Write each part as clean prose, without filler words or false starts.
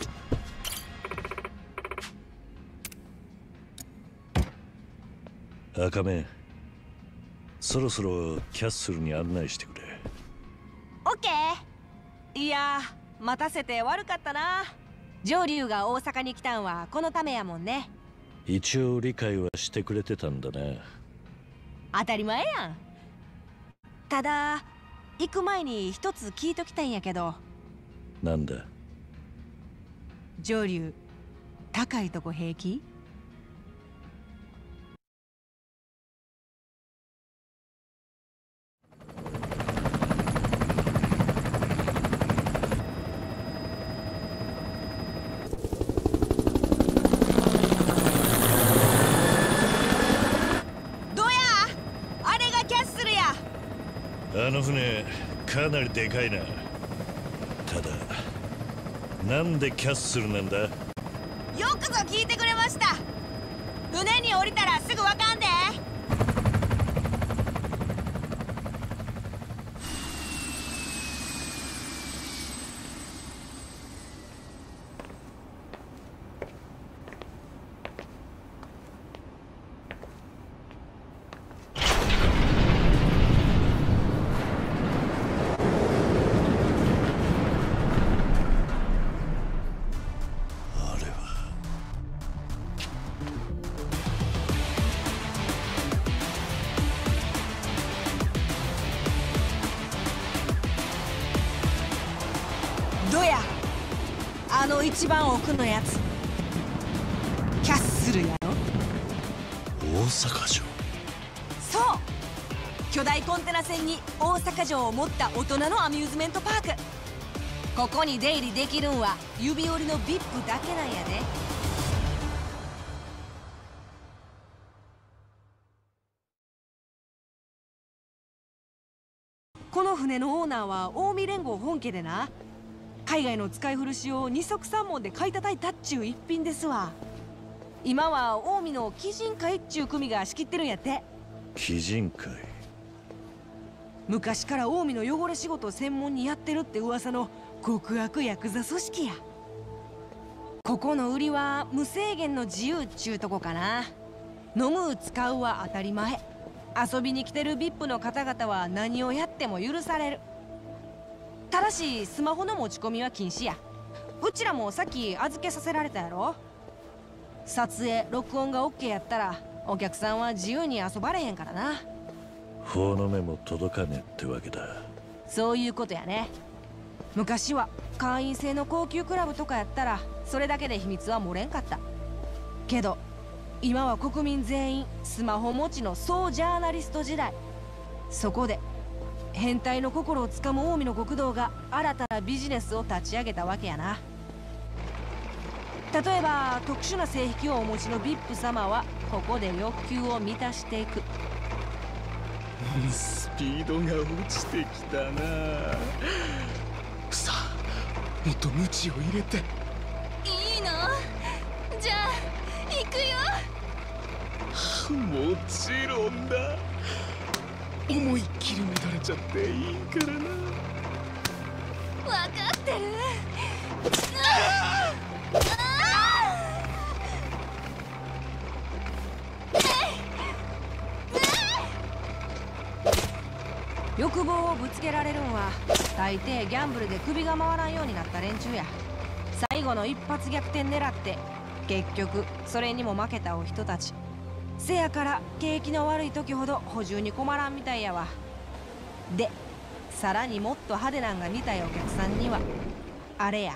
赤目、そろそろキャッスルに案内してくれ。 オッケー。いや待たせて悪かったな。上流が大阪に来たんはこのためやもんね。 一応理解はしてくれてたんだな。 当たり前やん。ただ行く前に一つ聞いときたいんやけど。 なんだ。 上流高いとこ平気？ あの船かなりでかいな。ただなんでキャッスルなんだ？よくぞ聞いてくれました。船に降りたらすぐわかんで。あの一番奥のやつキャッスルやろ。 大阪城。 そう、巨大コンテナ船に大阪城を持った大人のアミューズメントパーク。ここに出入りできるんは指折りの VIP だけなんやで。この船のオーナーは近江連合本家でな、海外の使い古しを二足三門で買い叩いたっちゅう一品ですわ。今は近江の鬼人会っちゅう組が仕切ってるんやって。 鬼人会？ 昔から近江の汚れ仕事を専門にやってるって噂の極悪ヤクザ組織や。ここの売りは無制限の自由っちゅうとこかな。飲む使うは当たり前。遊びに来てる VIP の方々は何をやっても許される。ただしスマホの持ち込みは禁止や。うちらもさっき預けさせられたやろ。撮影録音が OK やったらお客さんは自由に遊ばれへんからな。 法の目も届かねえってわけだ。 そういうことやね。昔は会員制の高級クラブとかやったらそれだけで秘密は漏れんかったけど、今は国民全員スマホ持ちの総ジャーナリスト時代。そこで変態の心をつかむ近江の極道が新たなビジネスを立ち上げたわけやな。例えば特殊な性癖をお持ちの VIP 様はここで欲求を満たしていく。 スピードが落ちてきたな。さあもっと鞭を入れて。 いいの？じゃあ行くよ。 もちろんだ。思いっきり乱れちゃっていいからな。 分かってる。 欲望をぶつけられるんは大抵ギャンブルで首が回らんようになった連中や。最後の一発逆転狙って結局それにも負けたお人たち。せやから景気の悪い時ほど補充に困らんみたいやわ。でさらにもっと派手なんが見たいお客さんにはあれや。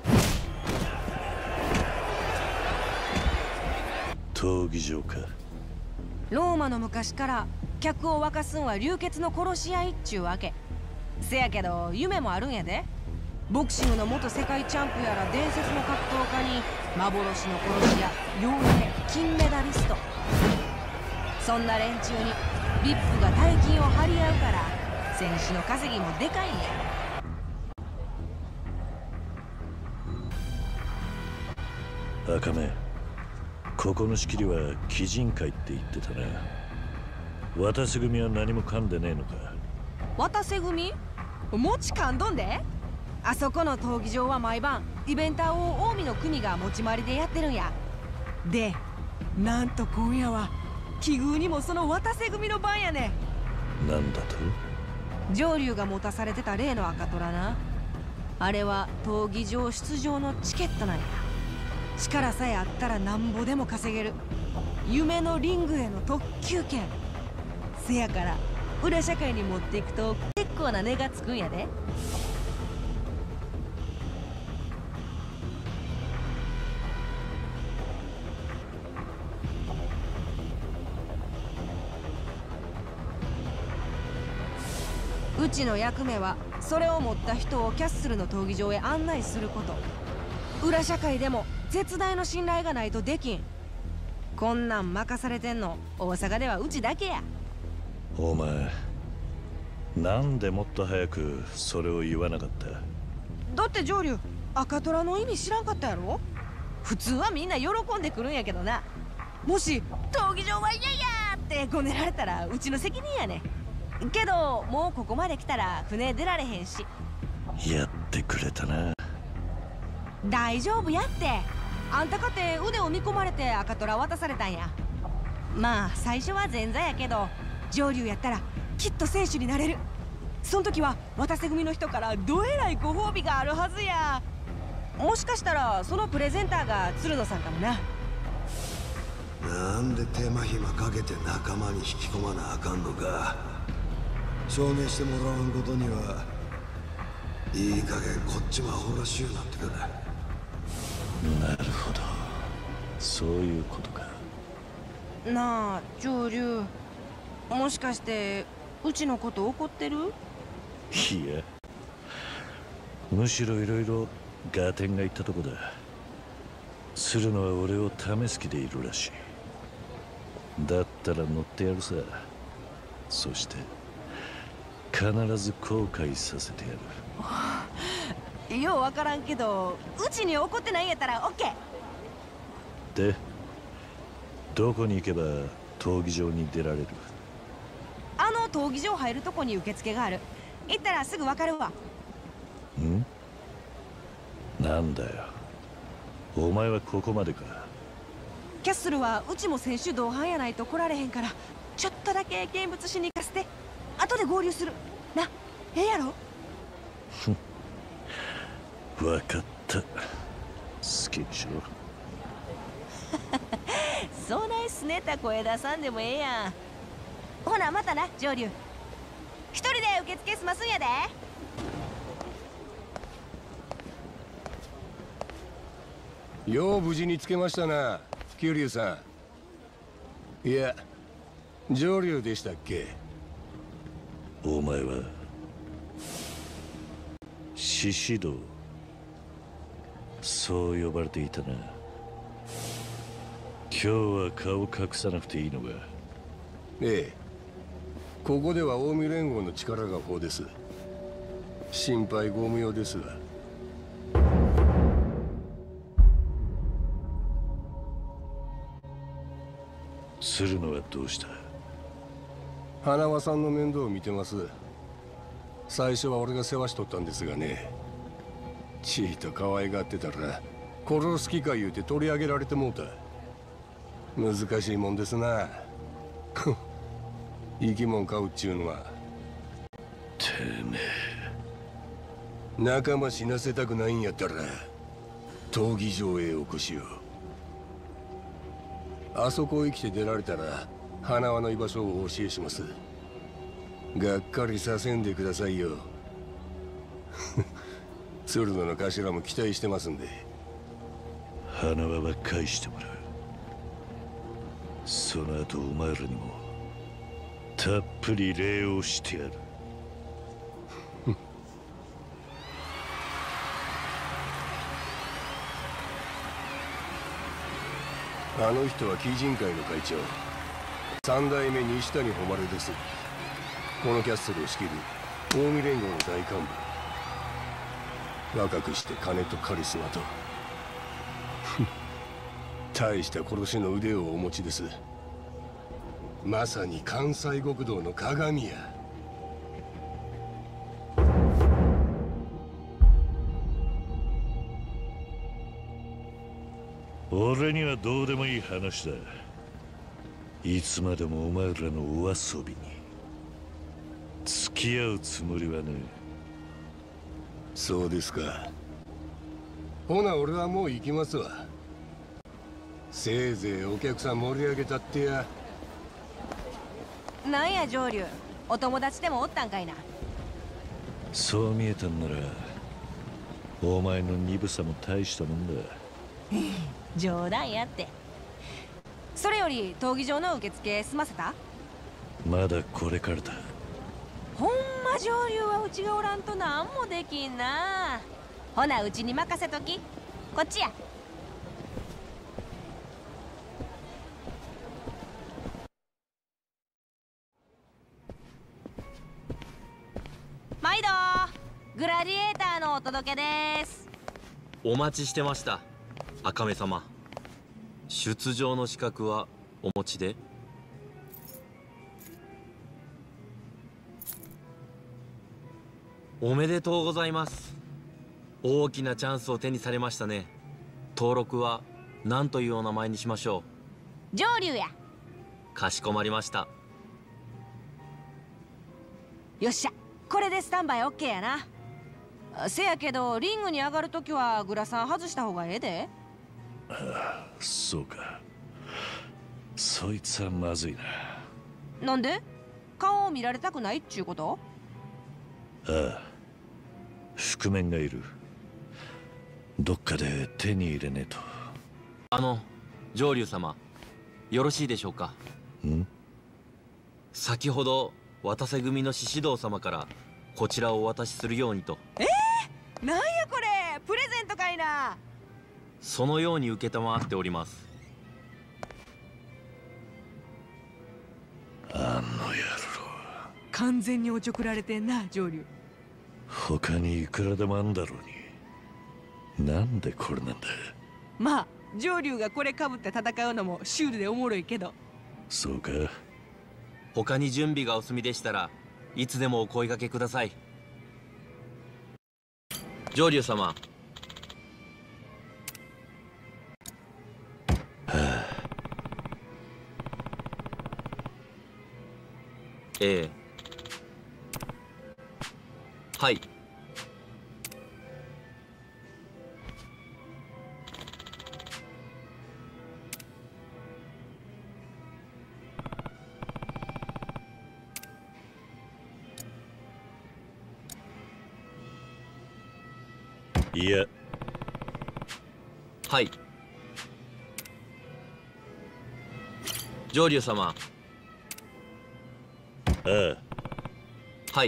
闘技場か。 ローマの昔から客を沸かすんは流血の殺し合いっちゅうわけ。せやけど夢もあるんやで。ボクシングの元世界チャンプやら伝説の格闘家に幻の殺し屋、傭兵、金メダリスト。そんな連中に VIP が大金を張り合うから選手の稼ぎもでかいんや。 赤目、ここの仕切りは鬼人会って言ってたな。渡瀬組は何も噛んでねえのか？ 渡瀬組？もち噛んどんで。 あそこの闘技場は毎晩イベンターを近江の組が持ち回りでやってるんや。でなんと今夜は奇遇にもその渡瀬組の番やね。 なんだと？ 上流が持たされてた例の赤虎な。あれは闘技場出場のチケットなんや。力さえあったらなんぼでも稼げる夢のリングへの特急券。せやから裏社会に持っていくと結構な値がつくんやで。うちの役目はそれを持った人をキャッスルの闘技場へ案内すること。裏社会でも絶大の信頼がないとできん。こんなん任されてんの大阪ではうちだけや。 お前なんでもっと早くそれを言わなかった？ だって上流赤虎の意味知らんかったやろ。普通はみんな喜んでくるんやけどな。もし闘技場は嫌やってごねられたらうちの責任やね。けどもうここまで来たら船出られへんし。 やってくれたな。 大丈夫やって。あんたかて腕を見込まれて赤虎渡されたんや。まあ最初は前座やけど上流やったらきっと選手になれる。そん時は渡瀬組の人からどえらいご褒美があるはずや。もしかしたらそのプレゼンターが鶴野さんかもな。 なんで手間暇かけて仲間に引き込まなあかんのか。証明してもらわんことにはいい加減こっちもアホらしゅうなってくる。 なるほど、そういうことか。 なあ上流、もしかしてうちのこと怒ってる？ いや、むしろいろいろガーテンが言ったとこだ。鶴野は俺を試す気でいるらしい。だったら乗ってやるさ。そして必ず後悔させてやる。 ようわからんけどうちに怒ってないんやったらオッケー。 で、どこに行けば闘技場に出られる？ あの闘技場入るとこに受付がある。行ったらすぐわかるわ。 ん？なんだよ、お前はここまでか。 キャッスルはうちも選手同伴やないと来られへんから、ちょっとだけ見物しに行かせて。後で合流するな。ええやろ？ 分かった。好きでしょ。 そないすねた声出さんでもええやん。ほなまたな上流。一人で受付済ますんやで。 よう無事につけましたな、桐生さん。いや、上流でしたっけ？ お前は獅子堂、そう呼ばれていたな。今日は顔隠さなくていいのか？ ええ、ここでは近江連合の力が法です。心配ご無用ですわ。 鶴野はどうした？ 花輪さんの面倒を見てます。最初は俺が世話しとったんですがね、ちいと可愛がってたら殺す気か言うて取り上げられてもうた。難しいもんですな。生き物飼うっちゅうのは。 てめえ、 仲間死なせたくないんやったら闘技場へ起こしよう。あそこへ来て出られたら花輪の居場所をお教えします。がっかりさせんでくださいよ。鶴野の頭も期待してますんで。 花輪は返してもらう。その後お前らにもたっぷり礼をしてやる。 あの人は鬼人会の会長、三代目西谷誉です。このキャッスルを仕切る近江連合の大幹部。若くして金とカリスマと大した殺しの腕をお持ちです。まさに関西極道の鏡や。 俺にはどうでもいい話だ。いつまでもお前らのお遊びに付き合うつもりはね。 そうですか。ほな俺はもう行きますわ。せいぜいお客さん盛り上げたってや。 なんや上流、お友達でもおったんかいな。 そう見えたんならお前の鈍さも大したもんだ。 冗談やって。それより闘技場の受付済ませた？ まだこれからだ。 ほんま上流はうちがおらんとなんもできんな。ほなうちに任せとき。こっちや。毎度グラディエーターのお届けです。 お待ちしてました、赤目様。出場の資格はお持ちで？おめでとうございます。大きなチャンスを手にされましたね。登録は何というお名前にしましょう？上流や。 かしこまりました。 よっしゃ、これでスタンバイ OK やな。せやけどリングに上がるときはグラサン外した方がええで。 そうか。そいつはまずいな。 なんで？顔を見られたくないっちゅうこと？ ああ、覆面がいる。どっかで手に入れねえと。 上流様、よろしいでしょうか？先ほど渡瀬組の獅子堂様からこちらをお渡しするようにと。 なんやこれ、プレゼントかいな。 そのように承っております。 あの野郎、 完全におちょくられてんな上流。 他にいくらでもあんだろうに、なんでこれなんだ。 まあ上流がこれかぶって戦うのもシュールでおもろいけど。 そうか。 他に準備がお済みでしたらいつでもお声掛けください。上流様。ええ。はい。 いや。 はい。上流様。 ああ。 はい。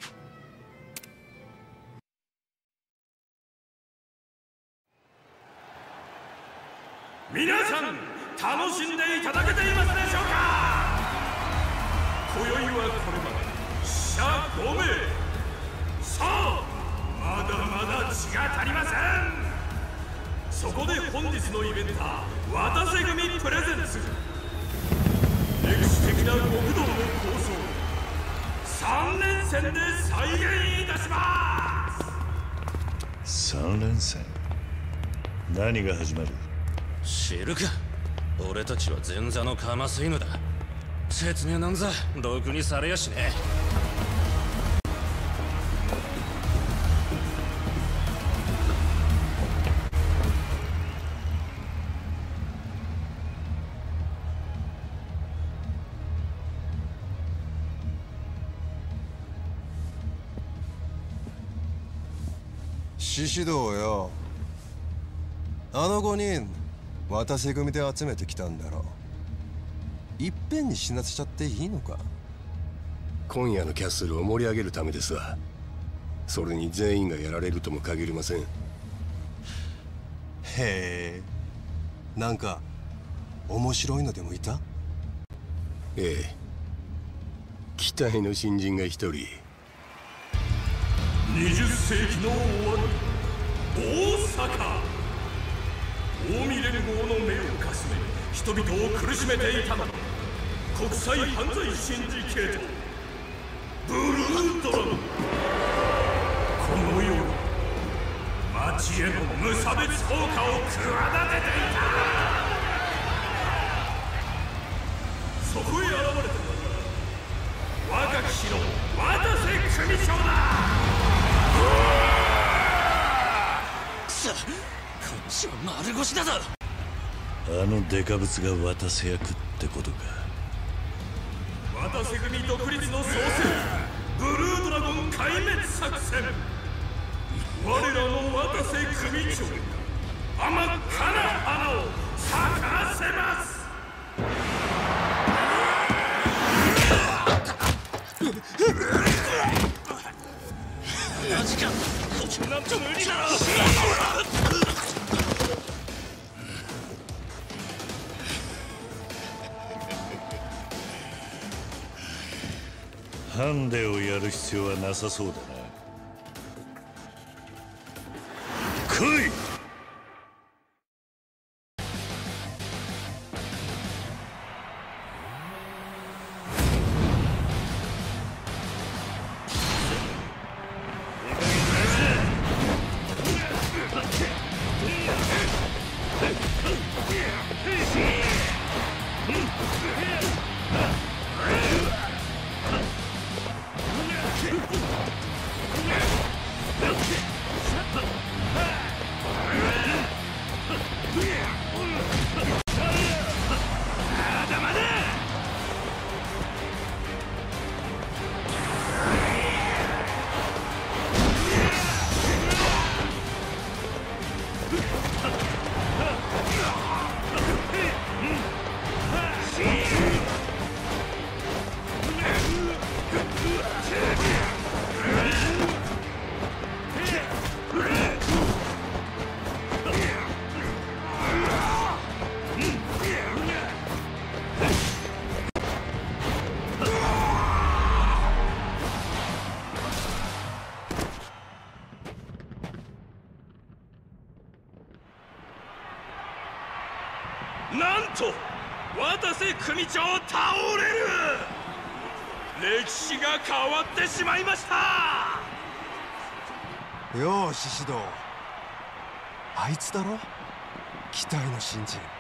皆さん楽しんでいただけていますでしょうか。今宵はこれまで死者5名。さあまだまだ血が足りません。そこで本日のイベンター、渡瀬組プレゼンツ、歴史的な極道の構想3連戦で再現いたします。 3連戦？何が始まる？ 知るか。俺たちは前座のカマス犬だ。説明なんざろくにされやしねえ。 獅子堂よ。あの5人渡瀬組で集めてきたんだろう。いっぺんに死なせちゃっていいのか。 今夜のキャッスルを盛り上げるためですわ。それに全員がやられるとも限りません。 へえ、なんか面白いのでもいた？ ええ、期待の新人が一人。 20世紀の終わり、大阪。近江連合の目をかすめ人々を苦しめていたのは国際犯罪シンジケートブルードラゴン。この夜街町への無差別放火を企てていた。そこへ現れたのは若き日の渡瀬組長だ。 こっちは丸腰だぞ。 あのデカブツが渡瀬役ってことか。 渡瀬組独立の創世ブルードラゴン壊滅作戦。我らの渡瀬組長が真っ赤な花を咲かせます。 マジか、こっちもなんと無理だろ。 ハンデをやる必要はなさそうだな。来い。 なんと渡瀬組長倒れる。歴史が変わってしまいました。 よう獅子堂、あいつだろ、期待の新人。